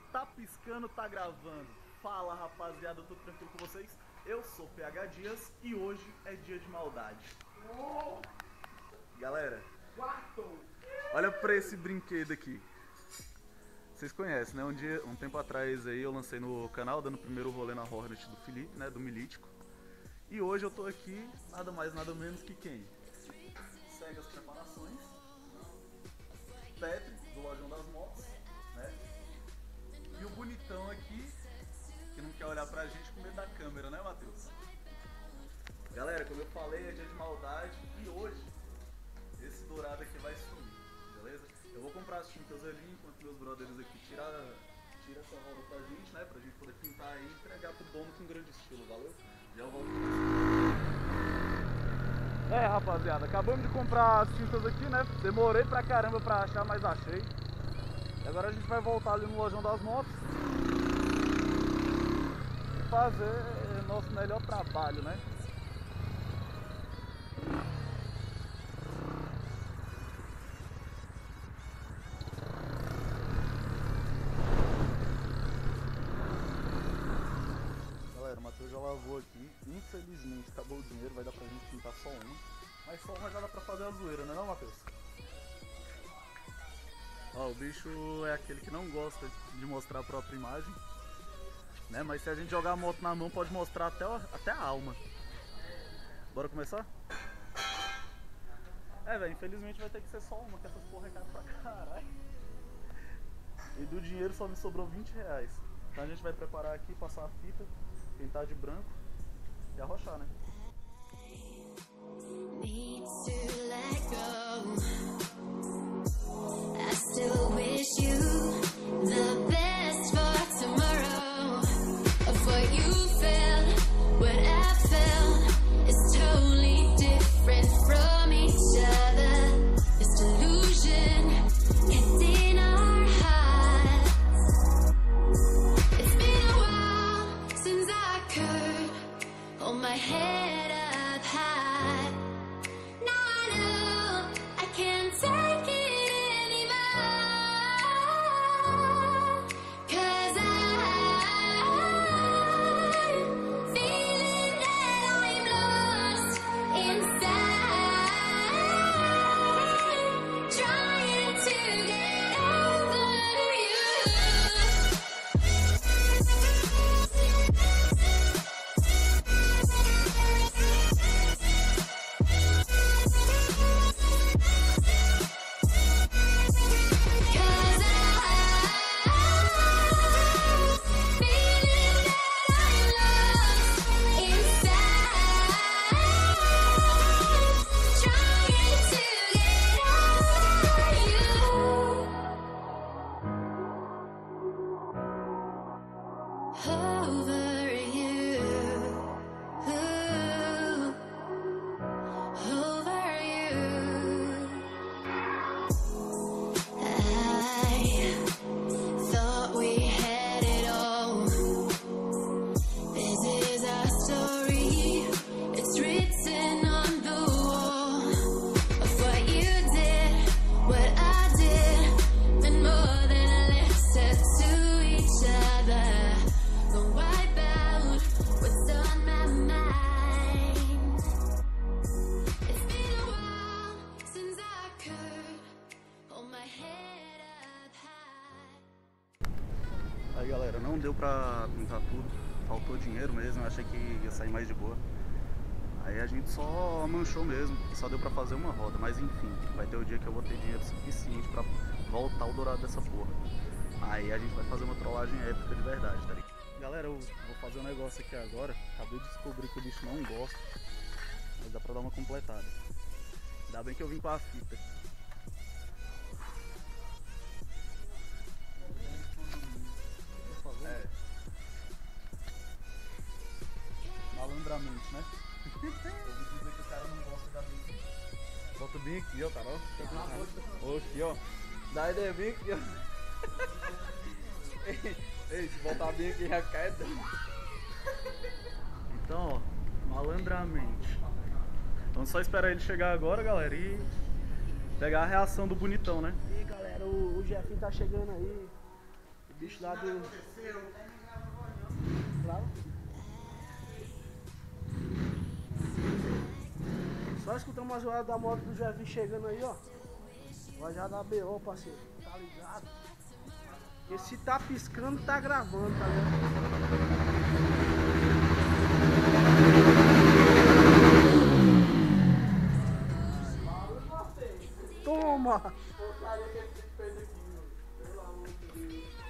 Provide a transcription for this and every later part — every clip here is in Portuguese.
Tá piscando, tá gravando. Fala rapaziada, tudo tranquilo com vocês? Eu sou PH Dias e hoje é dia de maldade. Galera, olha pra esse brinquedo aqui. Vocês conhecem, né? Um tempo atrás aí eu lancei no canal, dando o primeiro rolê na Hornet do Felipe, né? Do Milítico. E hoje eu tô aqui, nada mais, nada menos que quem? Segue as preparações. Petri, do Lojão das Motos, né? E o bonitão aqui, que não quer olhar pra gente com medo da câmera, né, Matheus? Galera, como eu falei, é dia de maldade e hoje esse dourado aqui vai sumir, beleza? Eu vou comprar as tintas ali enquanto meus brothers aqui tira essa roda pra gente, né? Pra gente poder pintar e entregar pro dono com grande estilo, valeu? Já eu volto com vocês. Rapaziada, acabamos de comprar as tintas aqui, né? Demorei pra caramba pra achar, mas achei. E agora a gente vai voltar ali no Lojão das Motos e fazer nosso melhor trabalho, né? Galera, o Matheus já lavou aqui. Infelizmente acabou o dinheiro, vai dar pra gente pintar só uma. Mas só uma já dá pra fazer a zoeira, não é não, Matheus? Ó, o bicho é aquele que não gosta de mostrar a própria imagem, né? Mas se a gente jogar a moto na mão pode mostrar até a alma. Bora começar? Velho, infelizmente vai ter que ser só uma, que essas porra é caro pra caralho. E do dinheiro só me sobrou 20 reais. Então a gente vai preparar aqui, passar a fita, pintar de branco e arrochar, né? Need to let go. I still wish you the best for tomorrow. Of what you felt, what I felt is totally different from each other. This delusion kept in our hearts. It's been a while since I could hold my head up high. Now I know I can't take it anymore. 'Cause I'm feeling that I'm lost inside, trying to get over you. Aí galera, não deu pra pintar tudo, faltou dinheiro mesmo, eu achei que ia sair mais de boa. Aí a gente só manchou mesmo, só deu pra fazer uma roda, mas enfim, vai ter o dia que eu vou ter dinheiro suficiente pra voltar o dourado dessa porra. Aí a gente vai fazer uma trollagem épica de verdade, tá ligado? Galera, eu vou fazer um negócio aqui agora, acabei de descobrir que o bicho não gosta, mas dá pra dar uma completada. Ainda bem que eu vim com a fita. Malandramente, né? Eu vou dizer que o cara não gosta da bem. Bota bem aqui, ó, Carol. Aqui, ó. Dá ideia bem aqui, ó. Ei, se botar bem aqui já cai. Então, ó, malandramente. Vamos só esperar ele chegar agora, galera, e pegar a reação do bonitão, né? E aí, galera, o Jefinho tá chegando aí. Bicho lá do... Claro. Só escutamos as horas da moto do Jefinho chegando aí, ó. Vai já dar BO, parceiro. Tá ligado? Porque se tá piscando, tá gravando, tá ligado? Toma!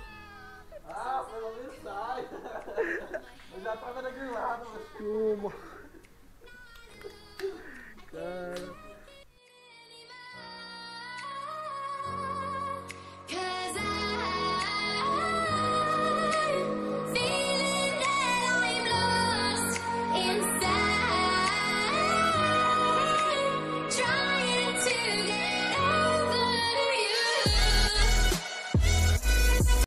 Ah, pelo menos sai. Eu já tava daquele lado, mas... Toma!